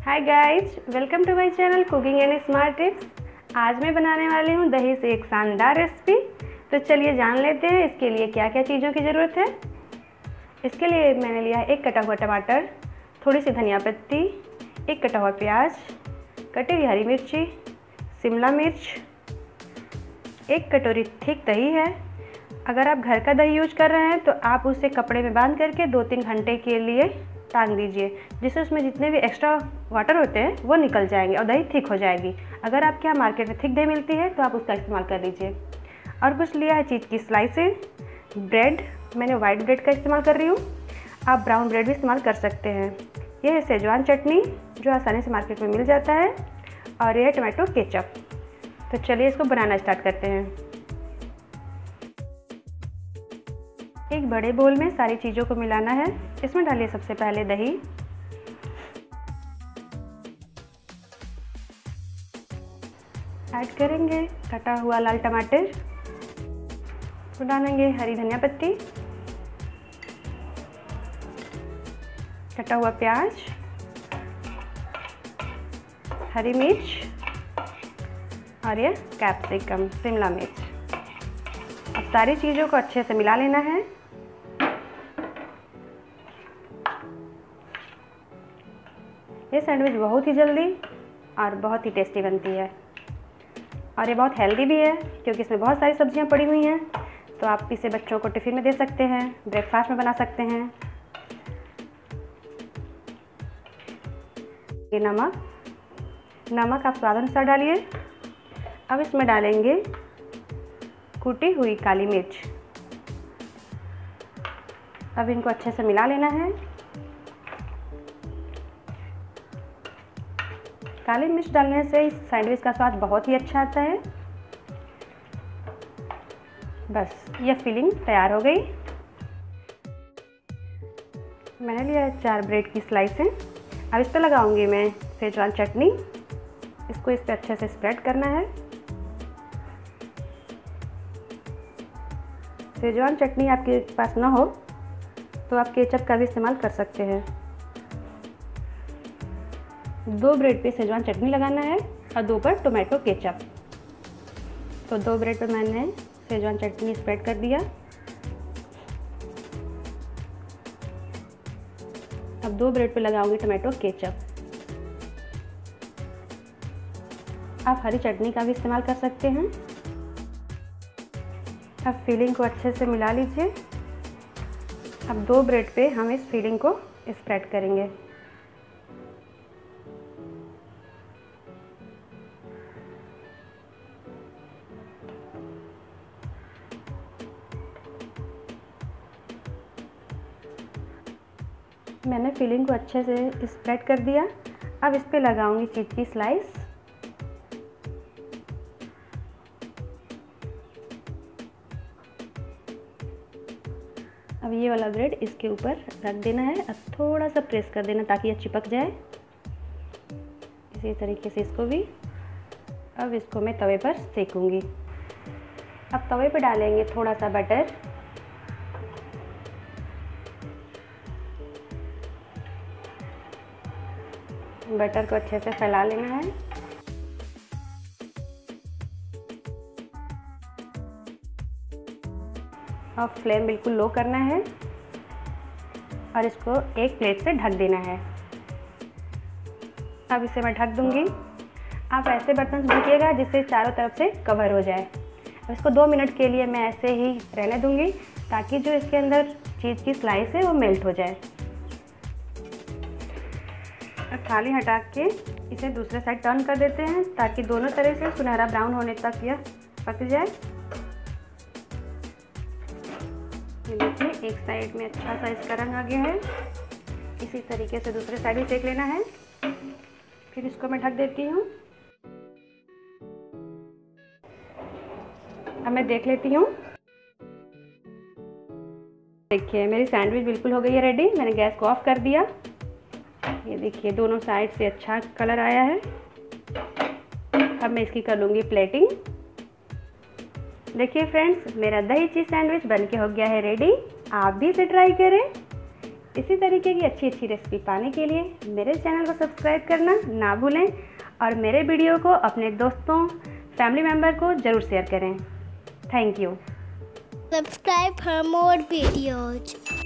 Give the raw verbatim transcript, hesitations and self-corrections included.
Hi guys, welcome to my channel cooking and smart tips. आज मैं बनाने वाली हूँ दही से एक शानदार रेसिपी। तो चलिए जान लेते हैं इसके लिए क्या क्या चीज़ों की ज़रूरत है। इसके लिए मैंने लिया है एक कटा हुआ टमाटर, थोड़ी सी धनिया पत्ती, एक कटा हुआ प्याज, कटी हुई हरी मिर्ची, शिमला मिर्च, एक कटोरी थिक दही है। अगर आप घर का दही यूज कर रहे हैं तो आप उसे कपड़े में बांध करके दो तीन घंटे के लिए टांग दीजिए, जिससे उसमें जितने भी एक्स्ट्रा वाटर होते हैं वो निकल जाएंगे और दही थिक हो जाएगी। अगर आपके यहाँ मार्केट में थिक दही मिलती है तो आप उसका इस्तेमाल कर लीजिए। और कुछ लिया है चीज़ की स्लाइसेस, ब्रेड, मैंने वाइट ब्रेड का इस्तेमाल कर रही हूँ, आप ब्राउन ब्रेड भी इस्तेमाल कर सकते हैं। यह है सेजवान चटनी जो आसानी से मार्केट में मिल जाता है, और यह है टमाटो केचप। तो चलिए इसको बनाना स्टार्ट करते हैं। एक बड़े बोल में सारी चीज़ों को मिलाना है। इसमें डालिए सबसे पहले दही, ऐड करेंगे कटा हुआ लाल टमाटर, तो डालेंगे हरी धनिया पत्ती, कटा हुआ प्याज, हरी मिर्च और ये कैप्सिकम शिमला मिर्च। अब सारी चीज़ों को अच्छे से मिला लेना है। ये सैंडविच बहुत ही जल्दी और बहुत ही टेस्टी बनती है, और ये बहुत हेल्दी भी है क्योंकि इसमें बहुत सारी सब्जियां पड़ी हुई हैं। तो आप इसे बच्चों को टिफ़िन में दे सकते हैं, ब्रेकफास्ट में बना सकते हैं। ये नमक नमक आप स्वाद अनुसार डालिए। अब इसमें डालेंगे कूटी हुई काली मिर्च। अब इनको अच्छे से मिला लेना है। काली मिर्च डालने से इस सैंडविच का स्वाद बहुत ही अच्छा आता है। बस यह फिलिंग तैयार हो गई। मैंने लिया है चार ब्रेड की स्लाइसें। अब इस पर लगाऊंगी मैं सेजवान चटनी। इसको इस पर अच्छे से स्प्रेड करना है। सेजवान चटनी आपके पास ना हो तो आप केचप का भी इस्तेमाल कर सकते हैं। दो ब्रेड पे सेजवान चटनी लगाना है और दो पर टोमेटो केचप। तो दो ब्रेड पे मैंने सेजवान चटनी स्प्रेड कर दिया। अब दो ब्रेड पे लगाऊंगी टोमेटो केचप। आप हरी चटनी का भी इस्तेमाल कर सकते हैं। अब फिलिंग को अच्छे से मिला लीजिए। अब दो ब्रेड पे हम इस फिलिंग को स्प्रेड करेंगे। मैंने फिलिंग को अच्छे से स्प्रेड कर दिया। अब इस पे लगाऊंगी चीज़ की स्लाइस। अब ये वाला ब्रेड इसके ऊपर रख देना है। अब थोड़ा सा प्रेस कर देना ताकि ये चिपक जाए। इसी तरीके से इसको भी। अब इसको मैं तवे पर सेकूंगी। अब तवे पर डालेंगे थोड़ा सा बटर। बटर को अच्छे से फैला लेना है। और फ्लेम बिल्कुल लो करना है और इसको एक प्लेट से ढक देना है। अब इसे मैं ढक दूंगी। आप ऐसे बर्तन से ढकिएगा जिससे चारों तरफ से कवर हो जाए। अब इसको दो मिनट के लिए मैं ऐसे ही रहने दूंगी ताकि जो इसके अंदर चीज़ की स्लाइस है वो मेल्ट हो जाए। थाली हटा के इसे दूसरे साइड टर्न कर देते हैं ताकि दोनों तरह से सुनहरा ब्राउन होने तक यह पक जाए। ये देखिए एक साइड में अच्छा सा इसका रंग आ गया है। इसी तरीके से दूसरे साइड भी सेक लेना है। फिर इसको मैं ढक देती हूँ। अब मैं देख लेती हूँ। देखिए मेरी सैंडविच बिल्कुल हो गई है रेडी। मैंने गैस को ऑफ कर दिया। ये देखिए दोनों साइड से अच्छा कलर आया है। अब मैं इसकी कर लूँगी प्लेटिंग। देखिए फ्रेंड्स, मेरा दही चीज़ सैंडविच बनके हो गया है रेडी। आप भी इसे ट्राई करें। इसी तरीके की अच्छी अच्छी रेसिपी पाने के लिए मेरे चैनल को सब्सक्राइब करना ना भूलें और मेरे वीडियो को अपने दोस्तों फैमिली मेम्बर को ज़रूर शेयर करें। Thank you. Subscribe for more videos.